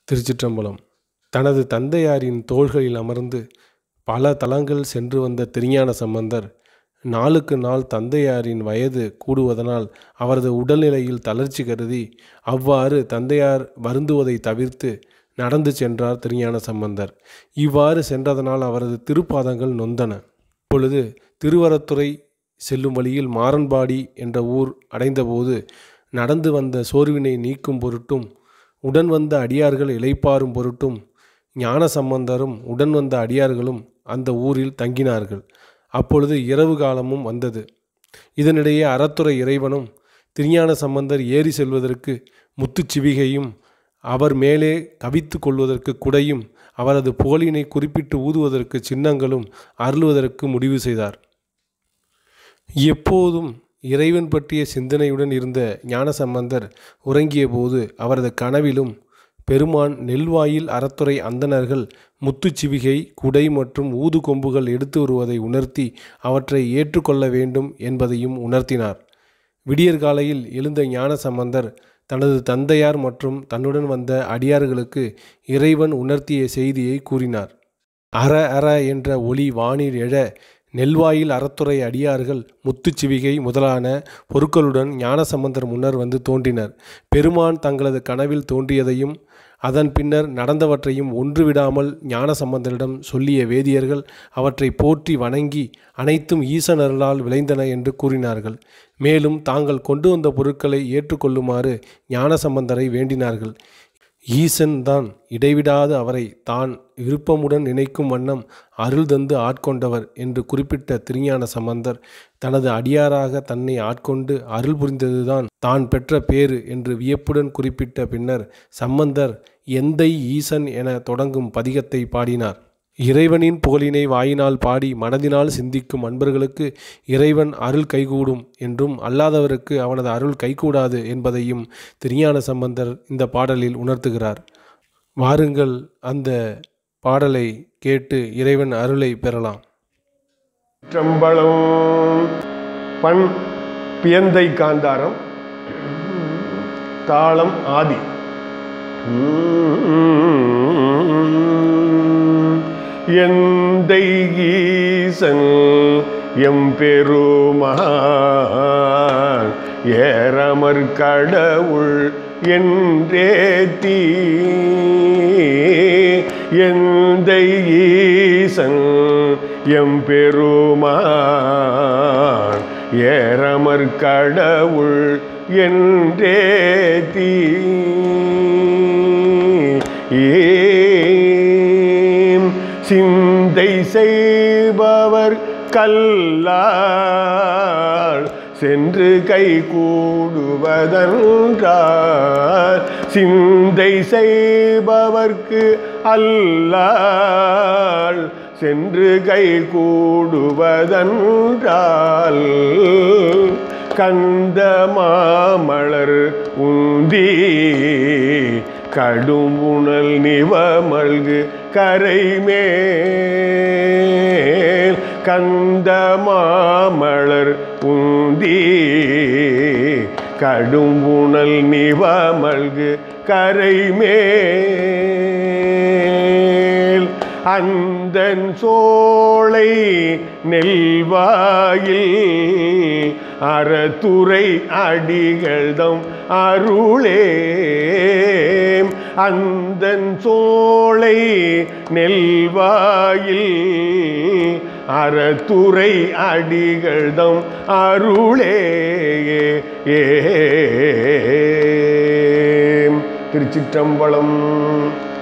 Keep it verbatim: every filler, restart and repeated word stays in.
திருச்சிற்றம்பலம். தனது தந்தையாரின் தோள்களில் அமர்ந்து பல தலங்கள் சென்று வந்த திருஞான சம்பந்தர் நாளுக்கு நாள் தந்தையாரின் வயது கூடுவதனால் அவரது உடல்நிலையில் தளர்ச்சி கருதி அவ்வாறு தந்தையார் வருந்துவதை தவிர்த்து நடந்து சென்றார் திருஞான சம்பந்தர். இவ்வாறு சென்றதனால் அவரது திருப்பாதங்கள் நொந்தன. இப்பொழுது திருவரத்துறை செல்லும் வழியில் மாரன்பாடி என்ற ஊர் அடைந்தபோது நடந்து வந்த சோர்வினை நீக்கும் பொருட்டும் உடன் வந்த அடியார்கள் இளைப்பாறும் பொருட்டும் ஞான சம்பந்தரும் உடன் வந்த அடியார்களும் அந்த ஊரில் தங்கினார்கள். அப்பொழுது இரவு காலமும் வந்தது. இதனிடையே அறத்துறை இறைவனும் திருஞான சம்பந்தர் ஏறி செல்வதற்கு முத்துச்சிவிகையும் அவர் மேலே கவித்து கொள்வதற்கு குடையும் அவரது புகழினை குறிப்பிட்டு ஊதுவதற்கு சின்னங்களும் அருளுவதற்கு முடிவு செய்தார். எப்போதும் இறைவன் பற்றிய சிந்தனையுடன் இருந்த ஞானசம்பந்தர் உறங்கிய போது அவரது கனவிலும் பெருமான் நெல்வாயில் அறத்துறை அந்தணர்கள் முத்துச்சிவிகை குடை மற்றும் ஊது கொம்புகள் எடுத்து வருவதை உணர்த்தி அவற்றை ஏற்றுக்கொள்ள வேண்டும் என்பதையும் உணர்த்தினார். விடியற்காலையில் எழுந்த ஞானசம்பந்தர் தனது தந்தையார் மற்றும் தன்னுடன் வந்த அடியார்களுக்கு இறைவன் உணர்த்திய செய்தியை கூறினார். அற அற என்ற ஒளி வானில் எழ நெல்வாயில் அறத்துறை அடியார்கள் முத்துச்சிவிகை முதலான பொருட்களுடன் ஞானசம்பந்தர் முன்னர் வந்து தோன்றினர். பெருமான் தங்களது கனவில் தோன்றியதையும் அதன் பின்னர் நடந்தவற்றையும் ஒன்றுவிடாமல் ஞானசம்பந்தரிடம் சொல்லிய வேதியர்கள் அவற்றை போற்றி வணங்கி அனைத்தும் ஈசனருளால் விளைந்தன என்று கூறினார்கள். மேலும் தாங்கள் கொண்டு வந்த பொருட்களை ஏற்றுக்கொள்ளுமாறு ஞானசம்பந்தரை வேண்டினார்கள். ஈசன் தான் இடைவிடாது அவரை தான் விருப்பமுடன் நினைக்கும் வண்ணம் அருள் தந்து ஆட்கொண்டவர் என்று குறிப்பிட்ட திருஞான சம்பந்தர் தனது அடியாராக தன்னை ஆட்கொண்டு அருள் புரிந்ததுதான் தான் பெற்ற பேறு என்று வியப்புடன் குறிப்பிட்ட பின்னர் சம்பந்தர் எந்தை ஈசன் என தொடங்கும் பதிகத்தை பாடினார். இறைவனின் புகழினை வாயினால் பாடி மனதினால் சிந்திக்கும் அன்பர்களுக்கு இறைவன் அருள் கைகூடும் என்றும் அல்லாதவருக்கு அவனது அருள் கைகூடாது என்பதையும் திருஞான சம்பந்தர் இந்த பாடலில் உணர்த்துகிறார். வாருங்கள் அந்த பாடலை கேட்டு இறைவன் அருளை பெறலாம். சிற்றம்பலம். பண் பியந்தை காந்தாரம், தாளம் ஆதி. எந்தை ஈசன் எம்பெருமான் ஏறமர் கடவுள் என்றேத்தி எந்தை ஈசன் எம்பெருமான் ஏறமர் கடவுள் என்றேத்தி சிந்தை செய்பவர் கல்லால் சென்று கை கூடுவதென்றார் சிந்தை செய்பவர்க்கு அல்லால் சென்று கை கூடுவதென்றால் கந்த மாமலர் உந்தி கடும் உணல் நிவமல்கு கரைமேல் கந்த மாமலர் உந்தி கடும் உணல் நிவமல்கு கரைமேல் அந்தன் சோலை நெல்வாயில் அறத்துறை அடிகள்தம் அருளே அந்தன் சோலை நெல்வாயில் அறத்துறை அடிகள்தம் அருளே. திருச்சிற்றம்பலம்.